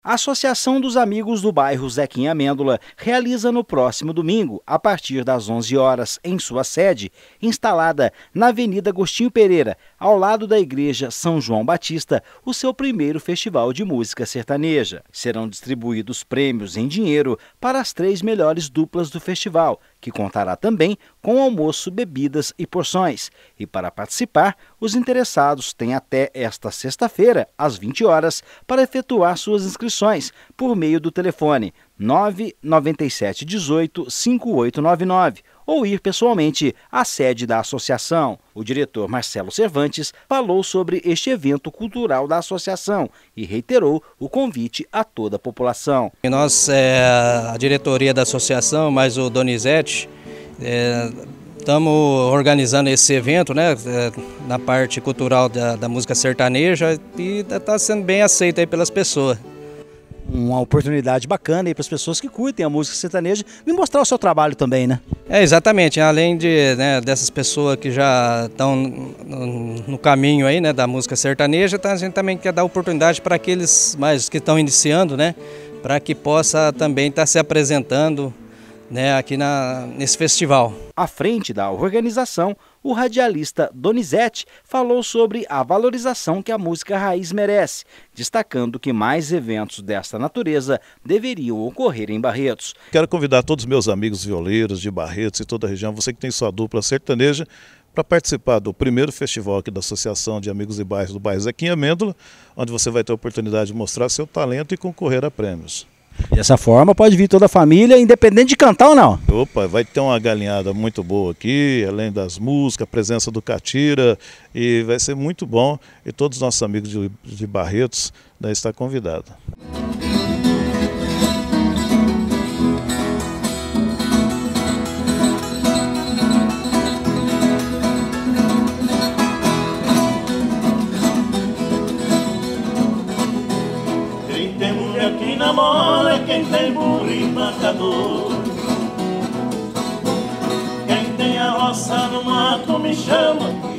A Associação dos Amigos do Bairro Zequinha Amêndola realiza no próximo domingo, a partir das 11 horas, em sua sede, instalada na Avenida Agostinho Pereira, ao lado da Igreja São João Batista, o seu primeiro festival de música sertaneja. Serão distribuídos prêmios em dinheiro para as 3 melhores duplas do festival, que contará também com almoço, bebidas e porções. E para participar, os interessados têm até esta sexta-feira, às 20 horas, para efetuar suas inscrições por meio do telefone 997 18 5899 ou ir pessoalmente à sede da associação. O diretor Marcelo Cervantes falou sobre este evento cultural da associação e reiterou o convite a toda a população. Nós, a diretoria da associação, mais o Donizete, estamos organizando esse evento, né, na parte cultural da música sertaneja, e está sendo bem aceito aí pelas pessoas. Uma oportunidade bacana aí para as pessoas que curtem a música sertaneja e mostrar o seu trabalho também, né? Exatamente, além dessas pessoas que já estão no caminho aí, né, da música sertaneja, a gente também quer dar oportunidade para aqueles mais que estão iniciando, né, para que possa também estar se apresentando, né, aqui nesse festival. À frente da organização, o radialista Donizete falou sobre a valorização que a música raiz merece, destacando que mais eventos desta natureza deveriam ocorrer em Barretos. Quero convidar todos os meus amigos violeiros de Barretos e toda a região, você que tem sua dupla sertaneja, para participar do primeiro festival aqui da Associação de Amigos de Bairros do bairro Zequinha Amêndola, onde você vai ter a oportunidade de mostrar seu talento e concorrer a prêmios. Dessa forma pode vir toda a família, independente de cantar ou não. Opa, vai ter uma galinhada muito boa aqui, além das músicas, a presença do catira, e vai ser muito bom, e todos os nossos amigos de Barretos estão convidados. Quem namora é quem tem burro e marcador. Quem tem a roça no mato me chama